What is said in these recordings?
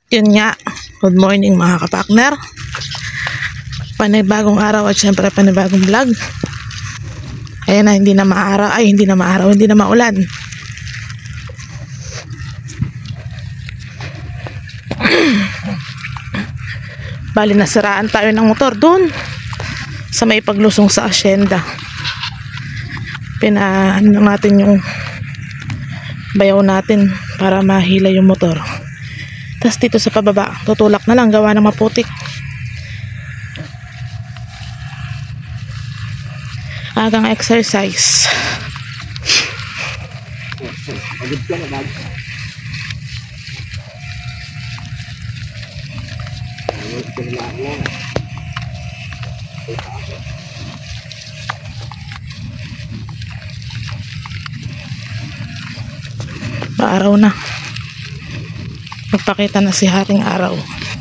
Yun nga, good morning mga kapakner. Panibagong araw at syempre panibagong vlog. Ayan na, hindi na maulan. Bali nasiraan tayo ng motor doon sa may paglusong sa asyenda. Pinaano natin yung bayaw natin para mahila yung motor. Tapos dito sa pababa, tutulak na lang, gawa ng maputik. Agang exercise. Paaraw na. Magpakita na si haring araw.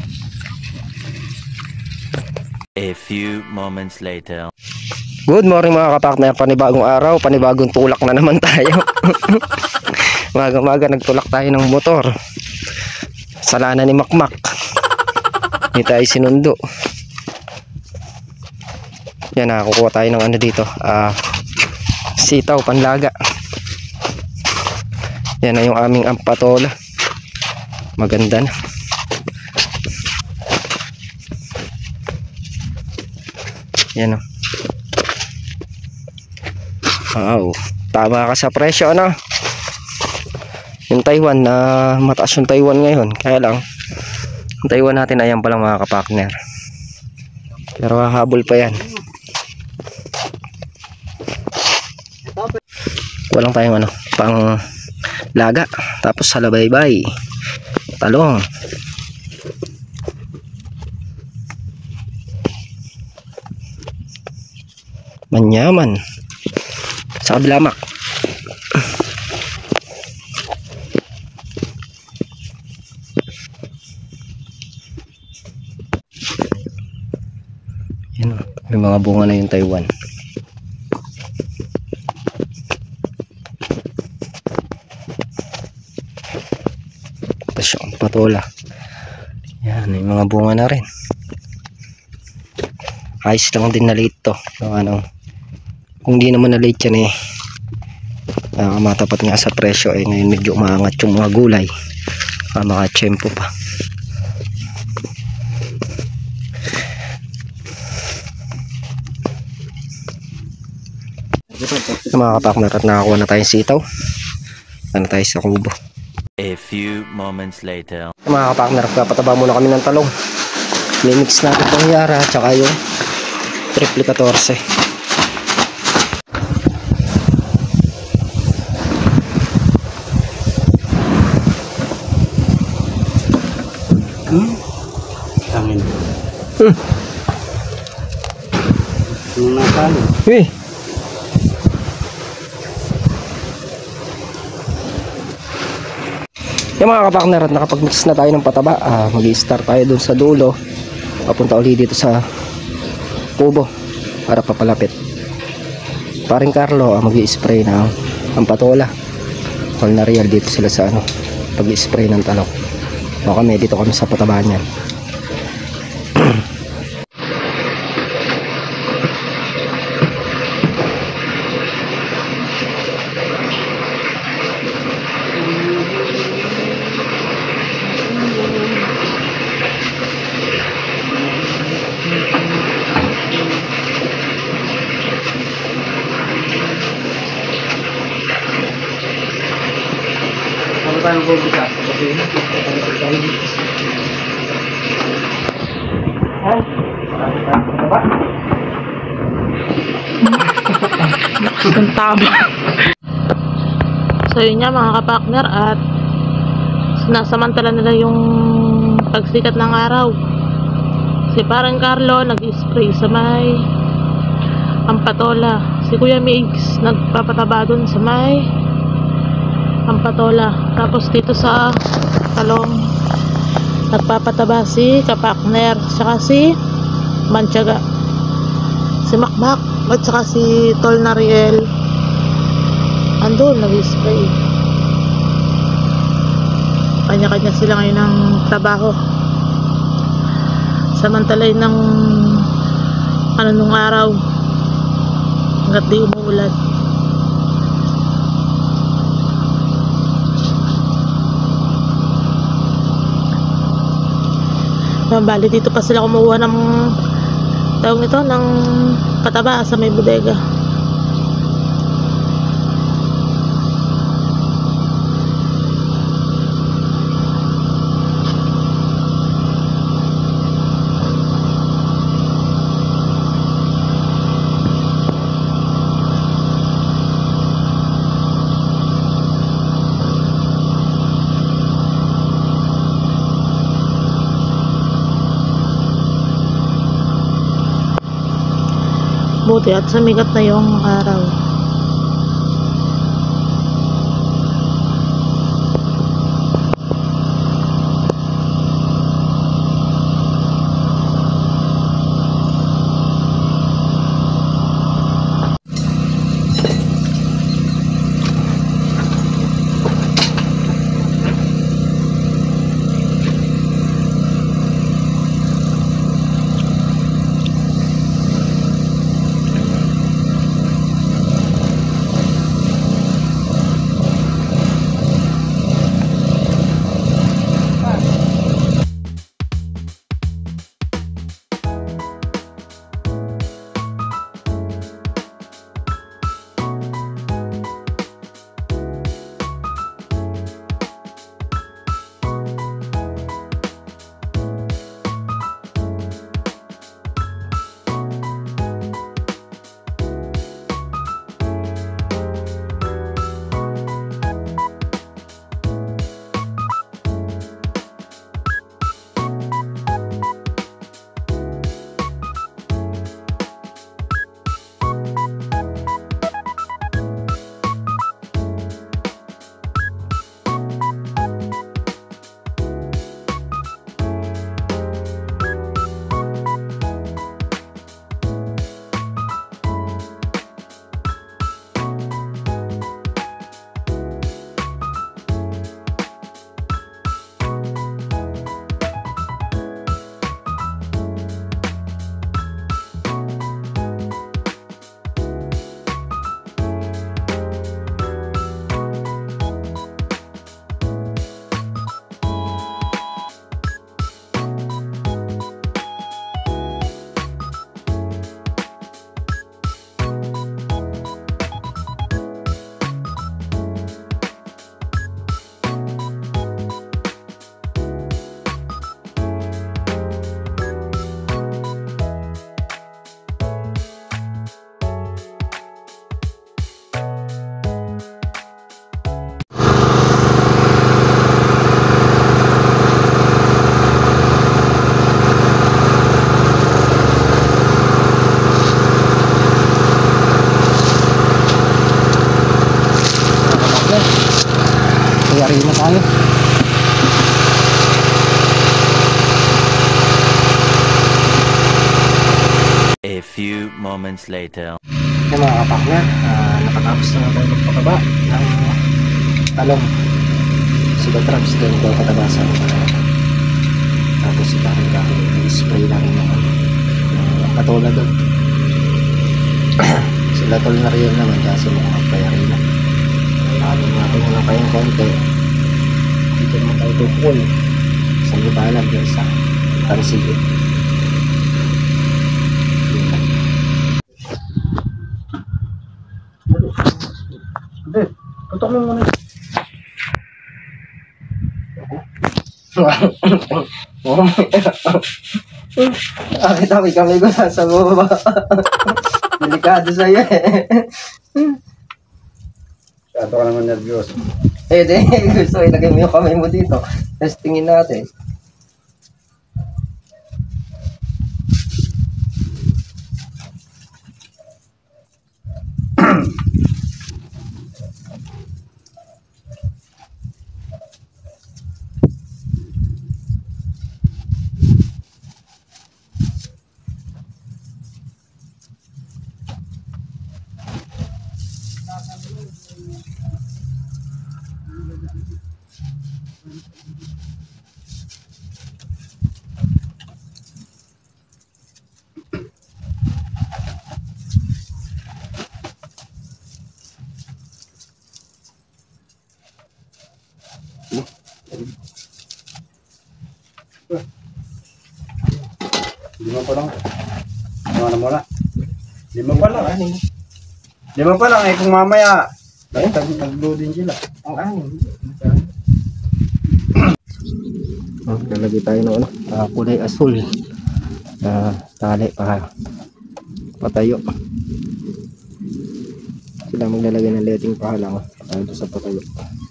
A few moments later. Good morning mga kapakner, panibagong araw, panibagong tulak na naman tayo. Maga-maga nagtulak tayo ng motor. Salana ni Makmak. Hindi tayo sinundo. Yan, nakakukuha tayo ng ano dito, sitaw, panlaga. Yan na yung aming ampatola. Maganda na. Yan o. Wow, tama ka sa presyo, ano? Yung Taiwan, na mataas yung Taiwan ngayon. Kaya lang, yung Taiwan natin, ayan pa lang mga kapakner. Pero hahabol pa yan. Walang tayong ano, pang laga. Tapos salabaybay, talong. Manyaman. Sa kablamak. Yan o, may mga bunga na yung Taiwan. Tapos yung patola. Yan, may mga bunga na rin. Ayos lang din na late to. Ano, kung di naman na late yan matapat nga sa presyo ngayon medyo umaangat yung mga gulay, makatsyempo pa. Mga kapakner, at nakakuha na tayong sitaw. Ano tayo sa kubo. A few moments later. Mga kapakner, papataba muna kami ng talong. Mimix natin itong yara at saka yung triple 14. Angin. Nakalo. Uy. Yung mga kapakner, at nakapag-mix na tayo ng pataba. Mag-i-start tayo dun sa dulo. Papunta ulit dito sa kubo para papalapit. Paring Carlo mag-i-spray ng ampatola. Colnarial dito sila sa ano, pag-i-spray ng talong. Baka may dito kami sa pataba niyan. Ano tayong kumpisa? Ang taba. So yun nga mga kapakner, at sinasamantala nila yung pagsikat ng araw. Si parang Carlo nag-spray sa may ampatola. Si Kuya Migs nagpapataba dun sa may ampatola. Tapos dito sa talong nagpapataba si kapakner, saka si Manchaga, si Makmak, at saka si Tol Nariel andun nag-spray. Kanya-kanya sila ngayon ng trabaho. Samantalay ng nung araw hanggat di umuulan. Bali dito pa sila kumuha ng tawag nito ng pataba sa may bodega. Buti at sumigat na yung araw. Kaya rin na tayo. A few moments later. Yung mga kapakner, nakatapos na tayo magpakaba ng talong. Sila trucks din daw katabasan. Tapos si bakit i-spray namin yung katulad doon. Sila tol na rin naman kasi mga kapayari na. Namin natin na kayong konti. Dito naman tayo tupol. Sa libalag guys ha. Pansigit. Hindi, tutok mo muna. Kami ko nasa baba. Delikado sa'yo eh. Masyado ka naman nervyos. Eh, gusto ilagay mo yung kamay mo dito. Tapos tingin natin. Lima pa lang. Ano muna? Lima pa lang. Lima pa lang eh kung mamaya nag-loading sila. Ang anim. Lalagay tayo ng kulay asul. Tali para patayo. Sila maglalagay ng letting pahalang sa patayo.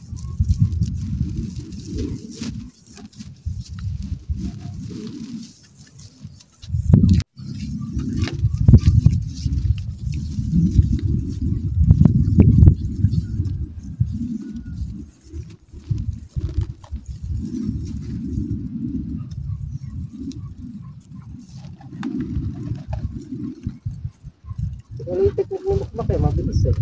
Ano yung technique mo mukmak eh, mabilis eh.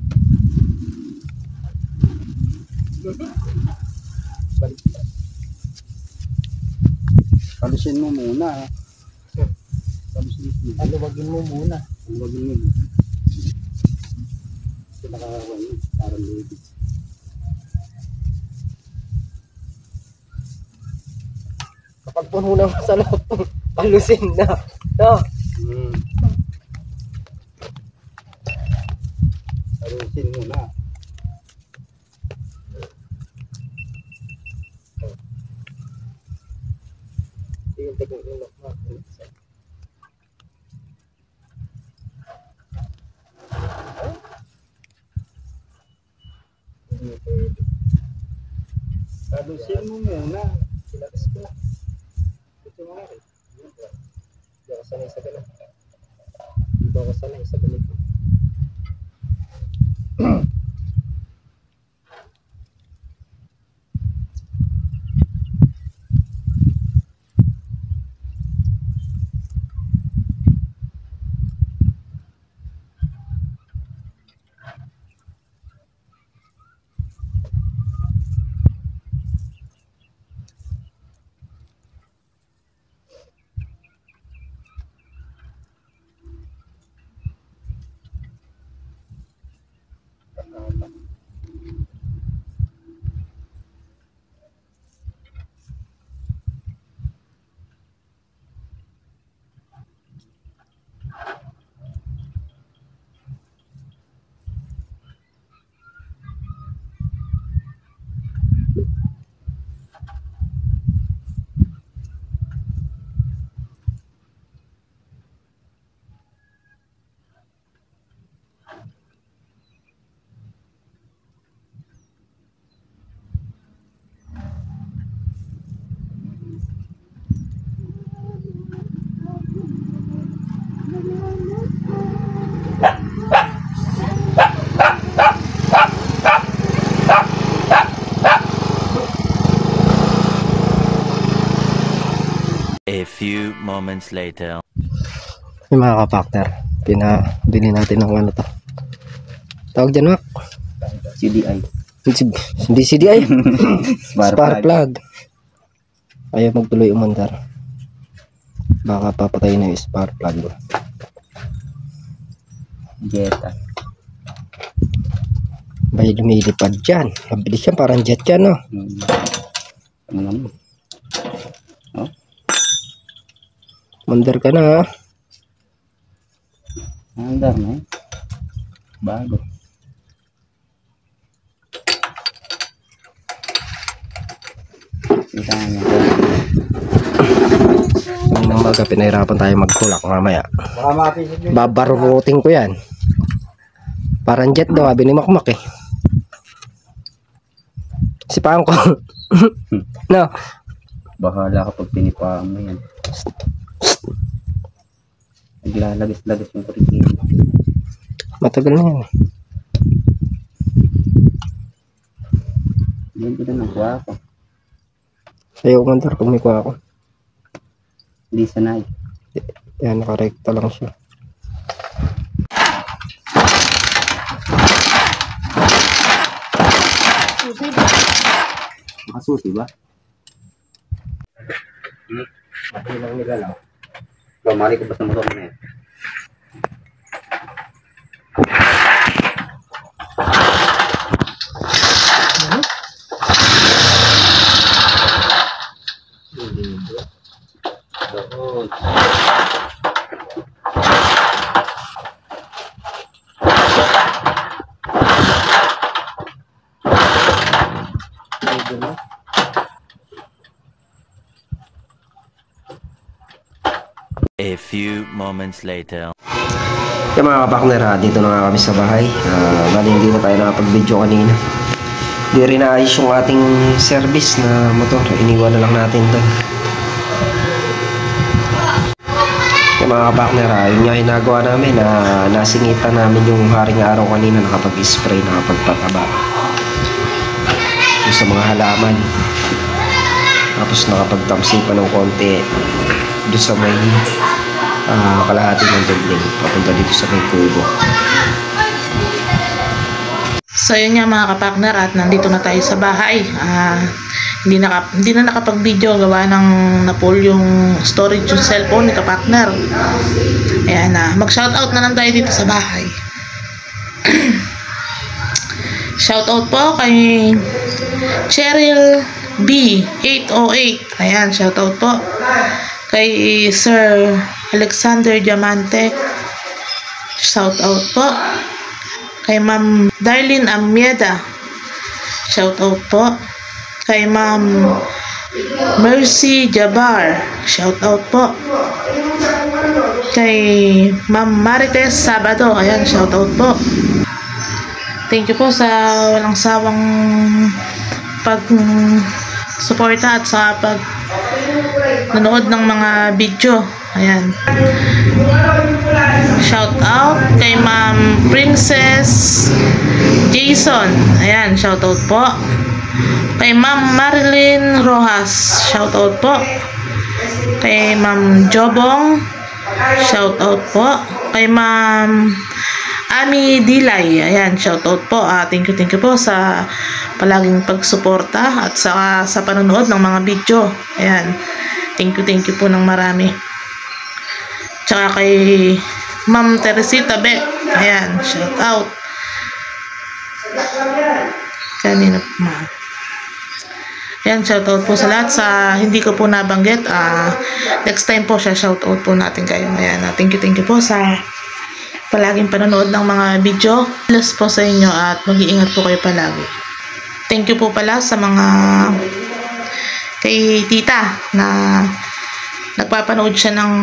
Kalusin mo muna. Kalusin mo. Aluwagin mo muna. Aluwagin mo muna. Kasi nakakawan yun. Parang loading. Kapag puno na sa loob, alusin na. No? Kalusin muna. Yung technique mo mukmak. Kalusin mo muna. Silakas ko na. Ito mga rin. Hindi ako sanay sa ganun. Hindi ako sanay sa ganito. A few moments later. Yung mga kapakter, pinabili natin ng ano to. Tawag dyan, Mac? CDI. Hindi CDI. Spark Spark plug. Ayaw magtuloy umandar. Baka papatay na yung spark plug. Jetta. Bay lumilipad dyan. Mabilis yan, parang jet yan, no? Ano naman? Mandar ka na, ha? Andar na eh. Bago. Kita nga. Ngayon ng maga, pinahirapan tayo magkulak mamaya. Baka mapisip yun. Babarutin ko yan. Parang jet daw, sabi ni Makmak eh. Sipahan ko. No? Bahala kapag pinipaan mo yan. Naglalagis-lagis yung kurikino. Matagal na yan. Yan ko na nakuha ko. Ayaw umandar kung may kuha ako. Hindi sanay. Yan, nakarekta lang siya. Makasusi ba? Mahilang nila lang. Mari ko basta motor na yan. A few moments later. Yung mga kapakner, dito na nga kami sa bahay. Bali hindi na tayo nakapag-video kanina. Hindi rin naayos yung ating service na motor. Iniwan na lang natin doon. Yung mga kapakner, yun nga yung nagawa namin na nasingitan namin yung haring araw kanina, nakapag-spray, nakapagpataba yung sa mga halaman. Tapos nakapagtamsi pa ng konti doon sa may kalahati ng dibdib papunta dito sa may kubo. So yun nga mga kapakner, at nandito na tayo sa bahay. Hindi na nakapag-video gawa ng na-pull yung storage yung cellphone ni kapakner. Ayan na, mag-shoutout na lang tayo dito sa bahay. Shoutout po kay Cheryl B808. Ayan, shoutout po kay Sir Alexander Diamante. Shoutout po kay Ma'am Darlene Amieda. Shoutout po kay Ma'am Mercy Jabar. Shoutout po kay Ma'am Marites Sabado. Ayan, shoutout po. Thank you po sa walang sawang pag-suporta at sa nanood ng mga video. Ayan. Shout out kay Ma'am Princess Jason. Ayan, shout out po. Kay Ma'am Marilyn Rojas. Shout out po. Kay Ma'am Jobong. Shout out po. Kay Ma'am Ami Dilay. Ayan, shout out po. Thank you po sa palaging pagsuporta at sa panonood ng mga video. Ayan. Thank you po ng marami. Tsaka kay Ma'am Teresita Beck. Ayan, shout out. Kanina po ma. Ayan, shout out po sa lahat. Sa hindi ko po nabanggit, next time po siya shout out po natin kayo. Ayan, thank you po sa palaging panonood ng mga video. Bless po sa inyo at mag-iingat po kayo palagi. Thank you po pala sa mga kay tita na nagpapanood siya ng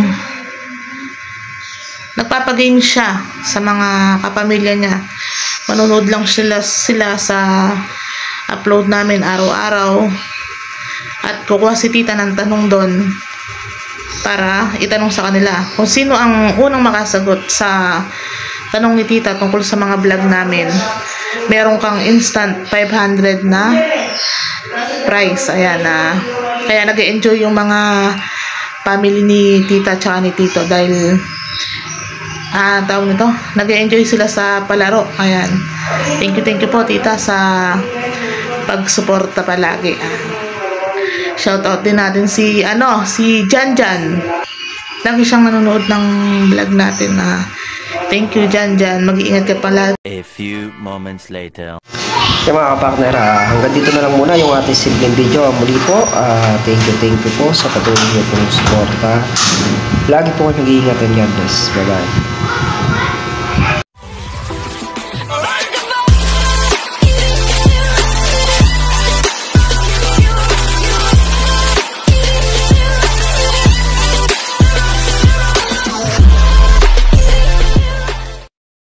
nagpapagame siya sa mga kapamilya niya. Manonood lang sila sa upload namin araw-araw at kukuha si tita ng tanong doon para itanong sa kanila kung sino ang unang makasagot sa tanong ni tita tungkol sa mga vlog namin. Meron kang instant 500 na prize. Ayan, kaya nag-enjoy yung mga family ni tita tsaka ni tito dahil tawag nito, nag-enjoy sila sa palaro. Ayan, thank you po tita sa pagsuporta palagi. Shoutout din natin si Janjan. Lagi siyang nanonood ng vlog natin. Thank you Janjan, mag-iingat ka pala. A few moments later. Kaya mga kapakner, hanggang dito na lang muna yung ating simpleng video. Muli po, thank you po sa patuloy niyo pong suporta. Lagi po kayo mag-iingat and God bless. Bye bye.